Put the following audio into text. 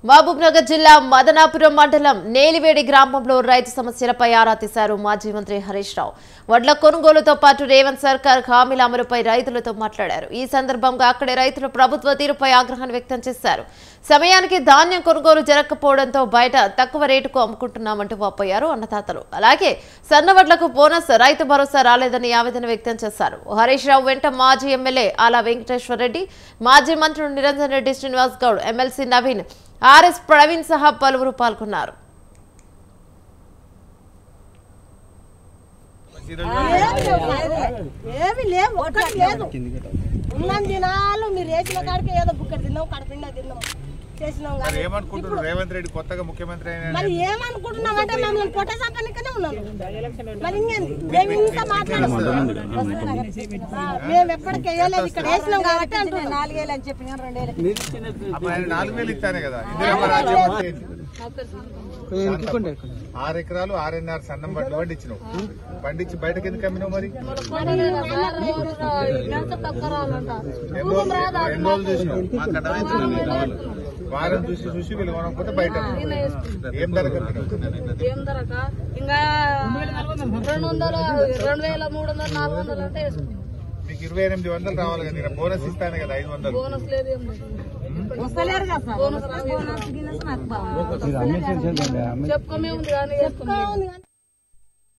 మహబూబ్నగర్ జిల్లా మదనాపురం మండలం నేలివేడి గ్రామంలో రైతు సమస్యలపై ఆరా తీశారు మాజీ మంత్రి హరీష్ రావు. వడ్ల కొనుగోలుతో పాటు రేవంత్ సర్కార్ హామీల అమలుపై రైతులతో మాట్లాడారు. ఈ సందర్భంగా అక్కడి రైతులు ప్రభుత్వ తీరుపై ఆగ్రహాన్ని వ్యక్తం చేశారు. సమయానికి ధాన్యం కొనుగోలు జరగకపోవడంతో బయట తక్కువ రేటుకు అమ్ముకుంటున్నామంటూ వాపోయారు అన్నదాతలు. అలాగే సన్నవడ్లకు బోనస్ రైతు భరోసా రాలేదని ఆవేదన వ్యక్తం చేశారు. హరీష్ రావు వెంట మాజీ ఎమ్మెల్యే ఆలా వెంకటేశ్వర్ రెడ్డి, మాజీ మంత్రులు నిరంజన్ రెడ్డి, శ్రీనివాస్ గౌడ్, ఎమ్మెల్సీ నవీన్, ఆర్ఎస్ ప్రవీణ్ సహా పలువురు పాల్గొన్నారు. రేవంత్ రెడ్డి కొత్తగా ముఖ్యమంత్రి మరి ఏమనుకుంటున్నామంటే మమ్మల్ని పొట్ట సంపన్నికనే ఉన్నాను. మరి ఇంకేంది మేము ఎప్పటికీ వేయలేదు, ఇక్కడ వేసినాం కాబట్టి అంటున్నాం. 4,000 అని చెప్పి 2,000 4,000 ఇస్తానే కదా. 6 ఎకరాలు 6.5 సన్నం బట్టి పండించినావు. పండించి బయటకి ఎందుకు అమ్మినావు? మరి ఎన్ని రోజులు చూసినావు? వారం చూసి వీళ్ళు కొనకపోతే బయట ఏం ధర కమ్మినావు? ఇంకా 2,000, 300, 400 అంటే మీకు 2,800 రావాలి కదా. బోనస్ ఇస్తానే కదా 500. బోనస్ లేదు, చెప్పుకోమే ఉంది కానీ